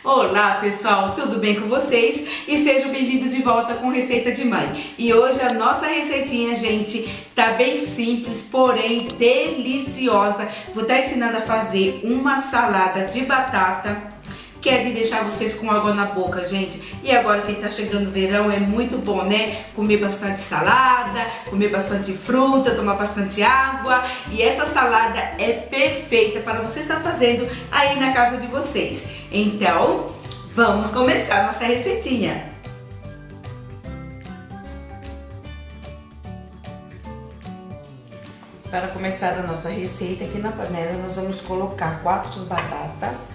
Olá pessoal, tudo bem com vocês? E sejam bem-vindos de volta com Receita de Mãe. E hoje a nossa receitinha, gente, tá bem simples, porém deliciosa. Vou estar ensinando a fazer uma salada de batata, que é de deixar vocês com água na boca, gente. E agora que tá chegando o verão, é muito bom, né? Comer bastante salada, comer bastante fruta, tomar bastante água. E essa salada é perfeita para você estar fazendo aí na casa de vocês. Então, vamos começar a nossa receitinha. Para começar a nossa receita, aqui na panela nós vamos colocar 4 batatas.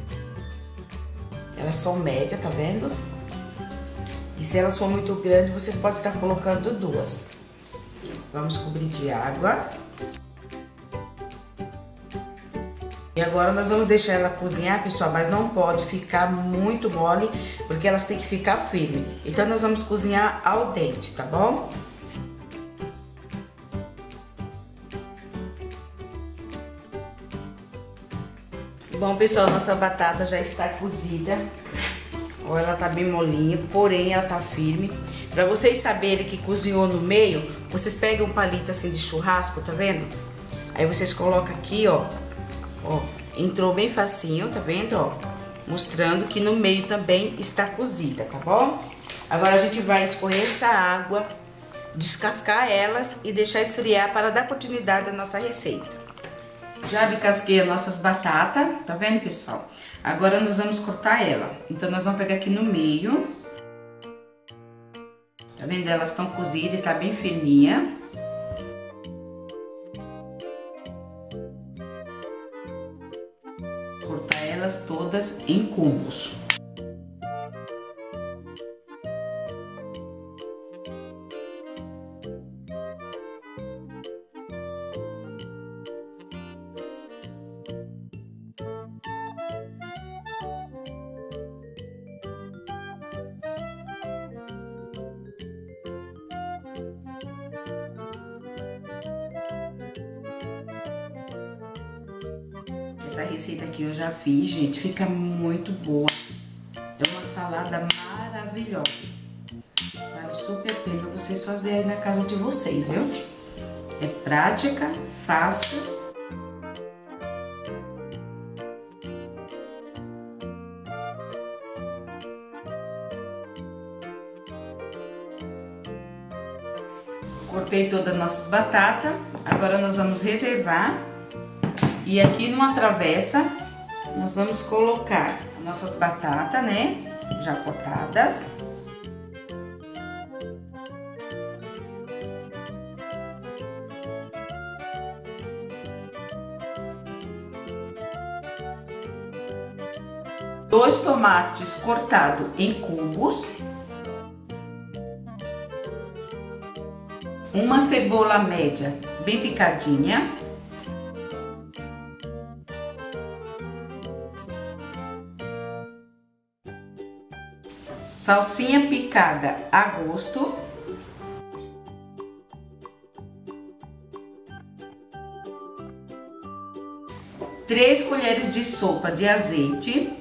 Elas são médias, tá vendo? E se elas for muito grandes, vocês podem estar colocando 2. Vamos cobrir de água. E agora nós vamos deixar ela cozinhar, pessoal, mas não pode ficar muito mole, porque elas têm que ficar firmes. Então nós vamos cozinhar ao dente, tá bom? Bom, pessoal, nossa batata já está cozida. Ó, ela tá bem molinha, porém ela tá firme. Pra vocês saberem que cozinhou no meio, vocês pegam um palito assim de churrasco, tá vendo? Aí vocês colocam aqui, ó. Ó, entrou bem facinho, tá vendo, ó? Mostrando que no meio também está cozida, tá bom? Agora a gente vai escorrer essa água, descascar elas e deixar esfriar para dar continuidade à nossa receita. Já descasquei as nossas batatas, tá vendo, pessoal? Agora nós vamos cortar ela. Então nós vamos pegar aqui no meio. Tá vendo? Elas estão cozidas e tá bem firminha. Cortar elas todas em cubos. Essa receita aqui eu já fiz, gente, fica muito boa. É uma salada maravilhosa. Vale super a pena vocês fazerem aí na casa de vocês, viu? É prática, fácil. Cortei todas as nossas batatas. Agora nós vamos reservar. E aqui numa travessa, nós vamos colocar as nossas batatas, né? Já cortadas. Dois tomates cortados em cubos. Uma cebola média, bem picadinha. Salsinha picada a gosto. Três colheres de sopa de azeite.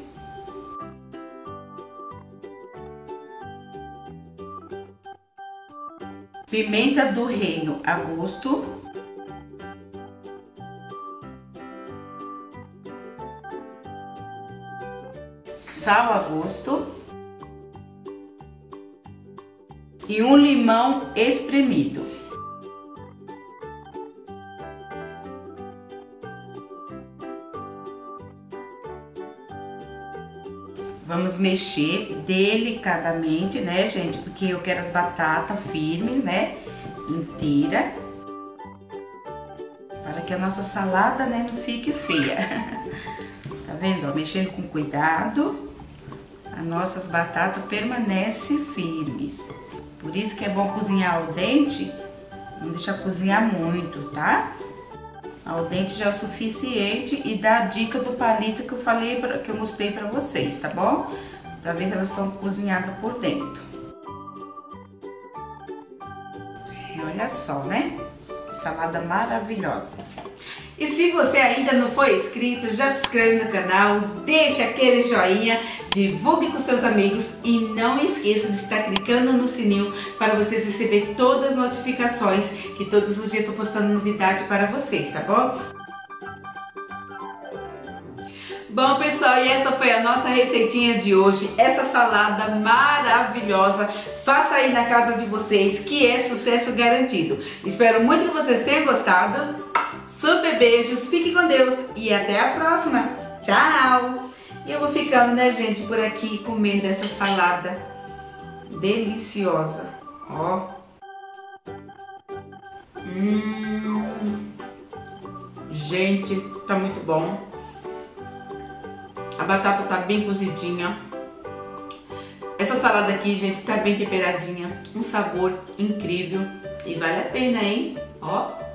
Pimenta do reino a gosto. Sal a gosto. E um limão espremido. Vamos mexer delicadamente, né, gente? Porque eu quero as batatas firmes, né? Inteira. Para que a nossa salada, né, não fique feia. Tá vendo? Ó, mexendo com cuidado, as nossas batatas permanecem firmes. Por isso que é bom cozinhar ao dente, não deixar cozinhar muito, tá? Ao dente já é o suficiente e dá a dica do palito que eu falei, que eu mostrei pra vocês, tá bom? Pra ver se elas estão cozinhadas por dentro. E olha só, né? Que salada maravilhosa. E se você ainda não foi inscrito, já se inscreve no canal, deixa aquele joinha, divulgue com seus amigos e não esqueça de estar clicando no sininho para vocês receberem todas as notificações que todos os dias eu tô postando novidade para vocês, tá bom? Bom, pessoal, e essa foi a nossa receitinha de hoje, essa salada maravilhosa. Faça aí na casa de vocês, que é sucesso garantido. Espero muito que vocês tenham gostado. Super beijos, fique com Deus e até a próxima. Tchau! E eu vou ficando, né, gente, por aqui comendo essa salada deliciosa. Ó. Gente, tá muito bom. A batata tá bem cozidinha. Essa salada aqui, gente, tá bem temperadinha. Um sabor incrível. E vale a pena, hein? Ó.